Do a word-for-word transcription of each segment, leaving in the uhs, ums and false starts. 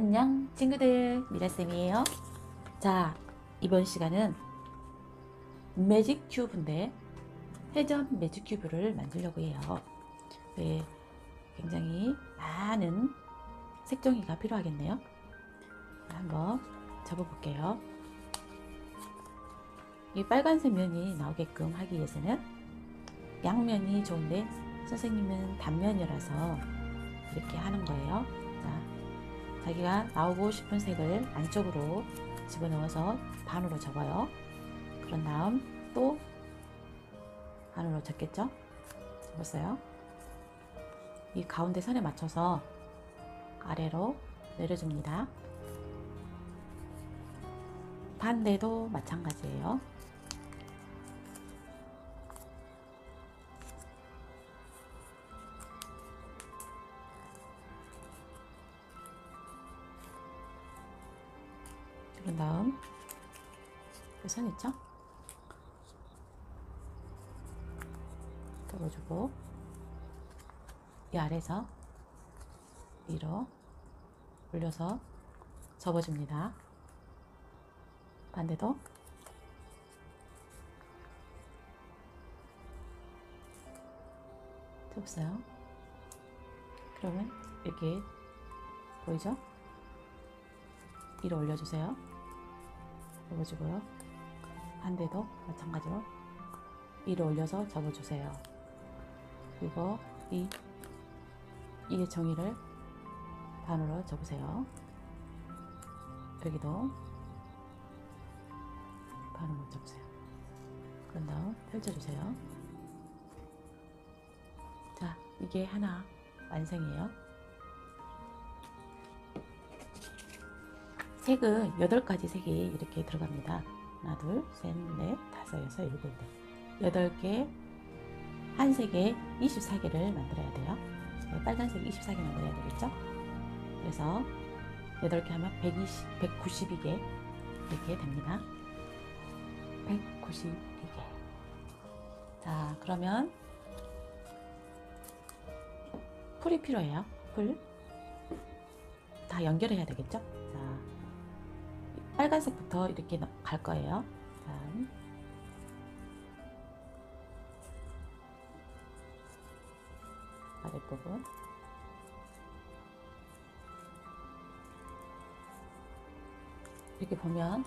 안녕 친구들, 미라쌤이에요. 자, 이번 시간은 매직 큐브인데 회전 매직 큐브를 만들려고 해요. 네, 굉장히 많은 색종이가 필요하겠네요. 한번 접어 볼게요. 이 빨간색 면이 나오게끔 하기 위해서는 양면이 좋은데 선생님은 단면이라서 이렇게 하는 거예요. 자, 자기가 나오고 싶은 색을 안쪽으로 집어넣어서 반으로 접어요. 그런 다음 또 반으로 접겠죠? 접었어요. 이 가운데 선에 맞춰서 아래로 내려줍니다. 반대도 마찬가지예요. 그런 다음 그 선 있죠? 접어주고 이 아래에서 위로 올려서 접어줍니다. 반대도 접었어요. 그러면 이렇게 보이죠? 위로 올려주세요. 접어주고요. 반대도 마찬가지로 위로 올려서 접어주세요. 그리고 이 이게 정의를 반으로 접으세요. 여기도 반으로 접으세요. 그런 다음 펼쳐주세요. 자, 이게 하나 완성이에요. 색은 여덟 가지 색이 이렇게 들어갑니다. 하나, 둘, 셋, 넷, 다섯, 여섯, 일곱, 여덟 개, 한 색에 이십사 개를 만들어야 돼요. 빨간색 이십사 개 만들어야 되겠죠? 그래서 여덟 개 하면 백이십, 백구십이 개 이렇게 됩니다. 백구십이 개. 자, 그러면 풀이 필요해요. 풀. 다 연결해야 되겠죠? 자, 빨간색부터 이렇게 갈 거예요. 다음 아랫부분 이렇게 보면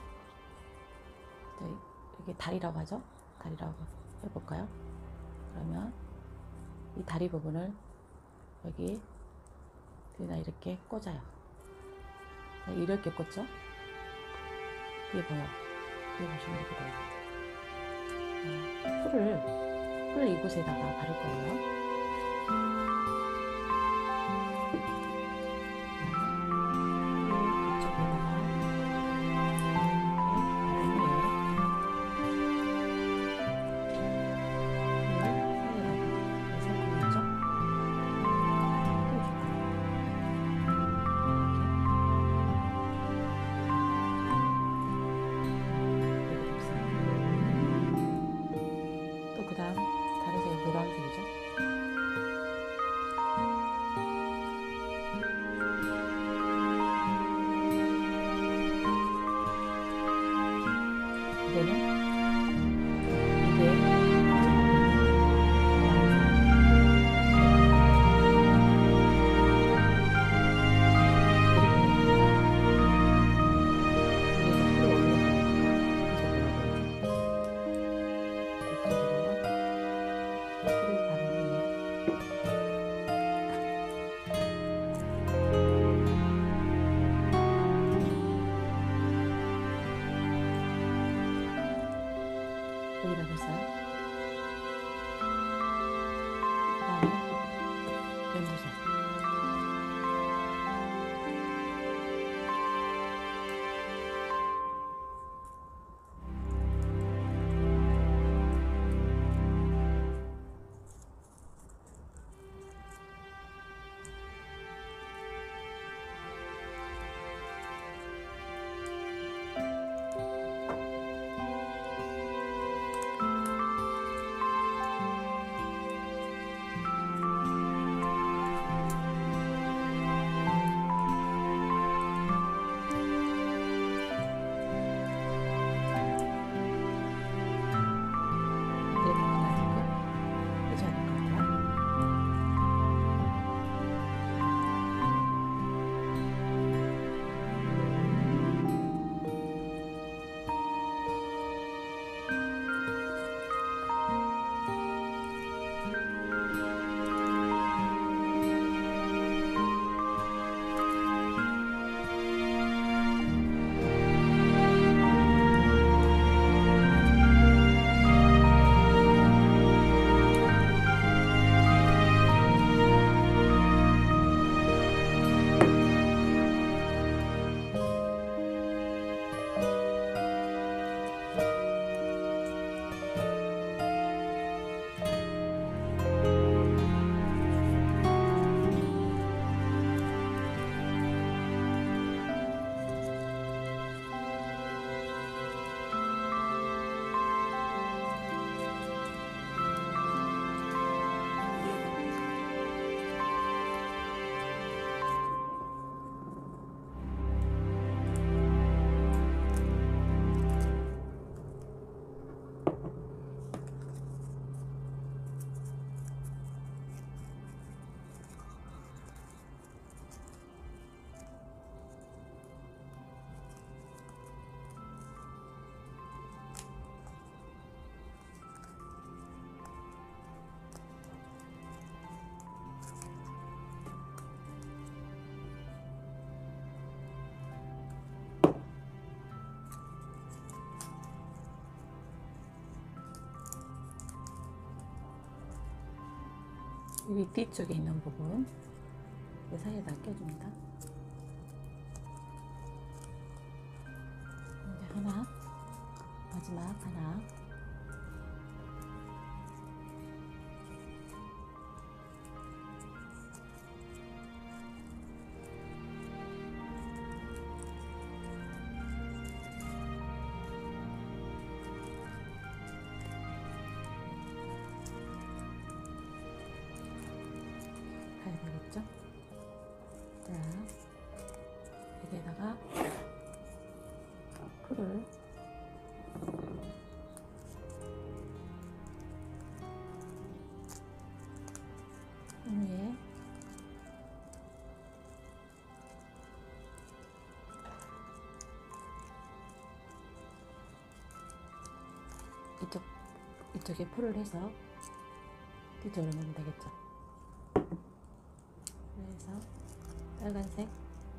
이렇게 다리라고 하죠. 다리라고 해볼까요? 그러면 이 다리 부분을 여기 여기다 이렇게 꽂아요. 이렇게 꽂죠. 그게 보여. 그게 보시면 이렇게 돼요. 풀을 풀을 이곳에다가 바를 거예요. 그 다음 다른 색이 노란색이죠. 이제는 여기다 뒀어요. 그 다음에 연두색. 여기 뒤쪽에 있는 부분 그 사이에다 껴줍니다. 이제 하나, 마지막 하나. 가야 되겠죠? 자, 여기에다가 풀을 위에 이쪽 이쪽에 풀을 해서 뒤쪽으로 넣으면 되겠죠. 그래서 빨간색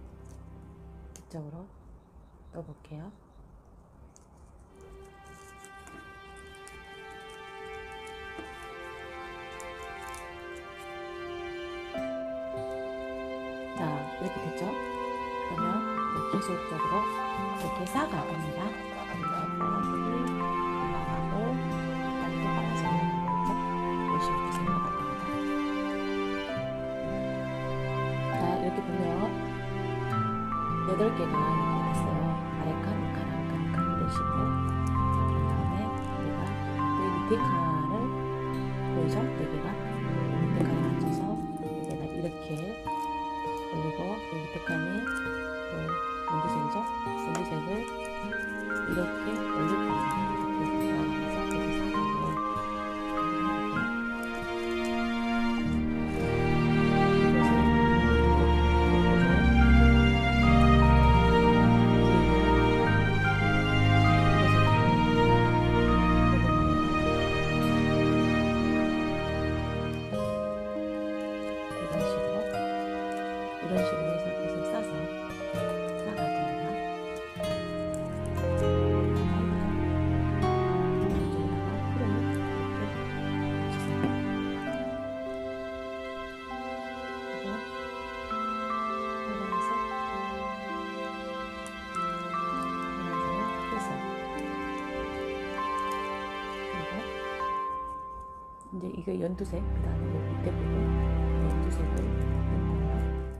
이쪽으로 넣어볼게요. 자, 이렇게 됐죠? 그러면 계속적으로 이렇게 쌓아 갑니다. 빨간색이 올라가고, 그다음에 파란색이 올라가고, 열심히 해서 올라갈 겁니다. 자, 이렇게 보면 여덟 개가 이렇게 됐어요. 아래 칸, 이 칸, 아래 칸, 이 칸 이런 식으로. 자, 그 다음에 우리가 이 밑에 칸을 보이죠? 네 개가 밑에 칸에 맞춰서 여기에다 이렇게 올리고, 이 밑에 칸이 또 연두색이죠? 연두색을 이렇게 올릴 겁니다. 이렇게 들어가면서 계속 사각을 이런 식으로 해서 계속 싸서 나가줍니다. 이쪽에다가 풀을 이렇게 붙이세요. 그리고 빨간색, 파란색을 뺐어요. 그리고 이제 이거 연두색, 그 다음에 밑에 부분 연두색을 넣을 거예요.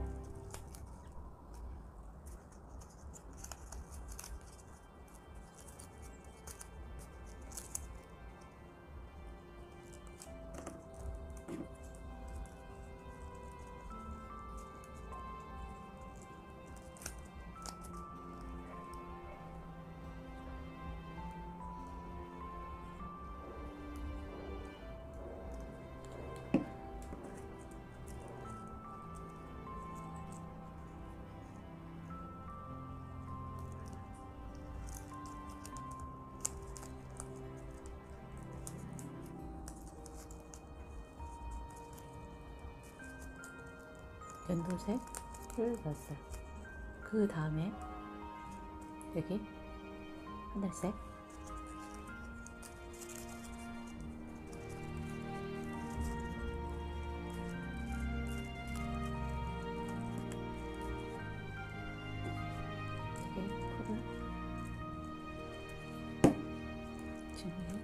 연두색을 넣었어요. 그 다음에 여기 하늘색, 여기 풀을 지금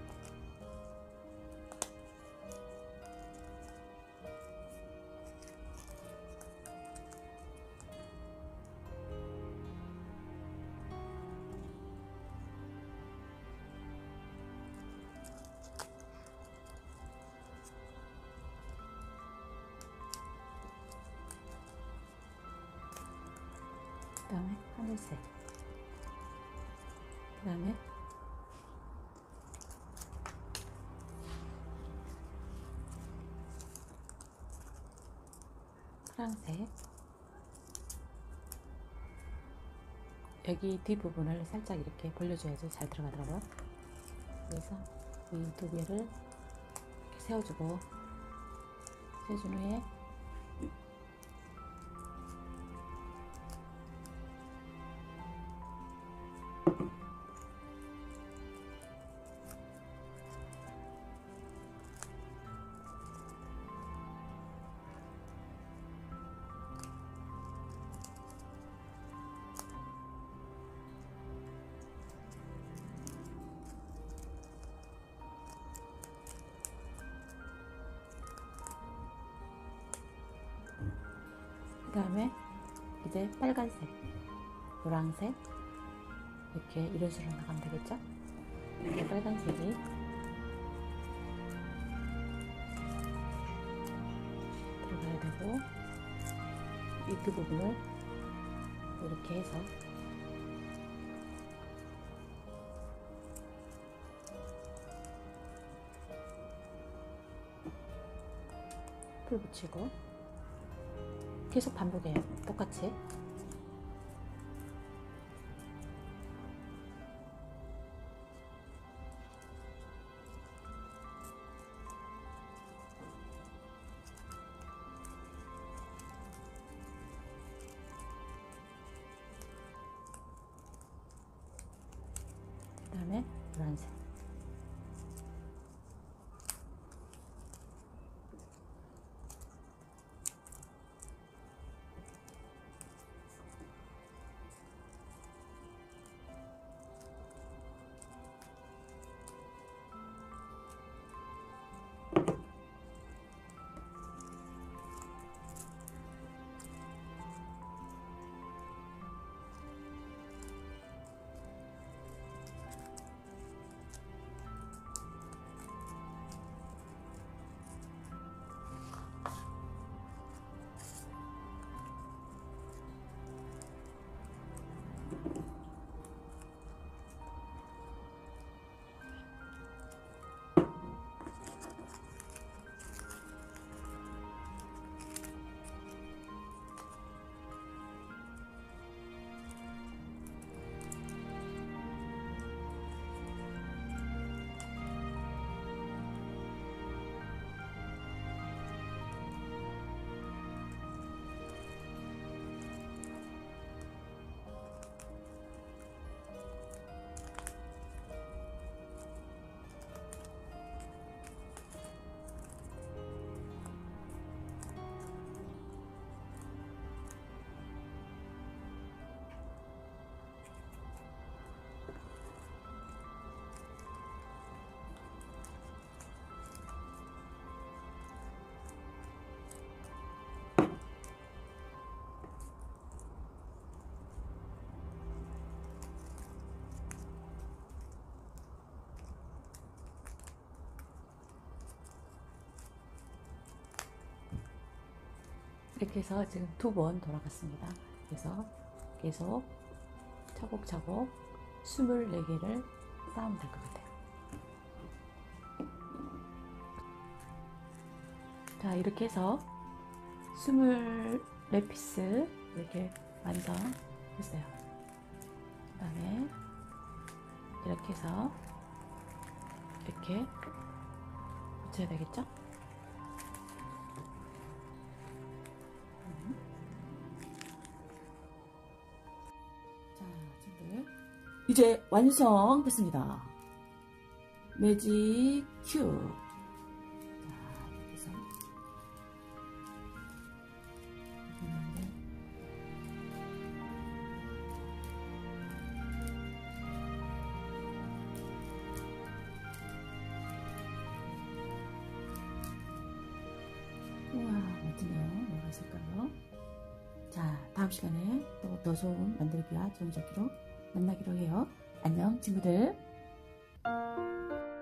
그 다음에 하늘색, 그 다음에 파란색, 여기 뒷부분을 살짝 이렇게 벌려줘야지 잘 들어가더라고요. 그래서 이 두 개를 이렇게 세워주고, 세워준 후에 다음에 이제 빨간색, 노란색 이렇게 이런 식으로 나가면 되겠죠? 이제 빨간색이 들어가야 되고 이 그 부분을 이렇게 해서 풀 붙이고 계속 반복해요. 똑같이. 그 다음에 노란색. 이렇게 해서 지금 두 번 돌아갔습니다. 그래서 계속 차곡차곡 스물네 개를 쌓으면 될 것 같아요. 자, 이렇게 해서 스물네 피스 이렇게 완성했어요. 그 다음에 이렇게 해서 이렇게 붙여야 되겠죠? 이제 완성됐습니다. 매직 큐. 자, 이렇게 해서 우와, 멋지네요. 뭐가 있을까요? 자, 다음 시간에 또 더 좋은 만들기와 좋은 접기로 만나기로 해요. 안녕 친구들.